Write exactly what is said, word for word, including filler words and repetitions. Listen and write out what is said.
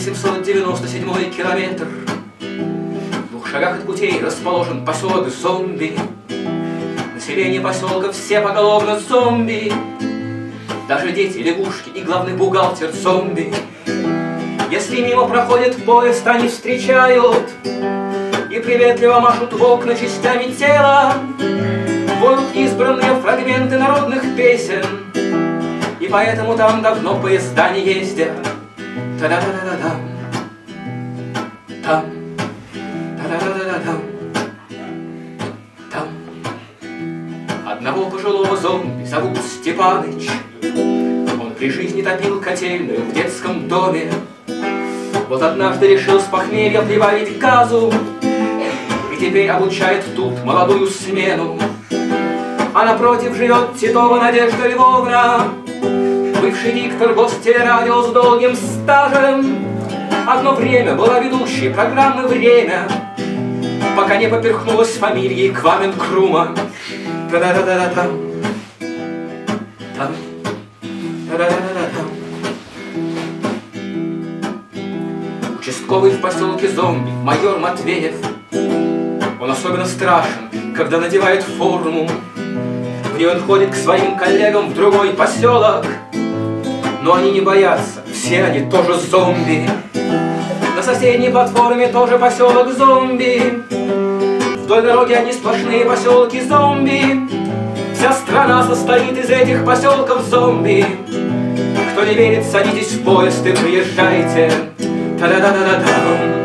восемьсот девяносто седьмой километр. В двух шагах от путей расположен поселок Зомби. Население поселка все поголовно зомби. Даже дети, лягушки и главный бухгалтер зомби. Если мимо проходит поезд, они встречают и приветливо машут в окна частями тела. Воют избранные фрагменты народных песен, и поэтому там давно поезда не ездят. Та-да-да-да-да-дам, там, та-да-да-да-да-дам, там. Одного пожилого зомби зовут Степаныч. Он при жизни топил котельную в детском доме. Вот однажды решил с похмелья прибавить газу и теперь обучает тут молодую смену. А напротив живет Титова Надежда Львовна, бывший диктор гостелерадио с долгим стажем. Одно время была ведущей программы «Время», пока не поперхнулась фамилией Квамен-Крума. Та-да-да-да-да-там, там, та-да-да-да-да-там. Участковый в поселке Зомби майор Матвеев. Он особенно страшен, когда надевает форму. В ней он ходит к своим коллегам в другой поселок. Но они не боятся, все они тоже зомби. На соседней платформе тоже поселок Зомби. Вдоль дороги одни сплошные поселки зомби. Вся страна состоит из этих поселков зомби. Кто не верит, садитесь в поезд и приезжайте. Та-да-да-да-да-дам.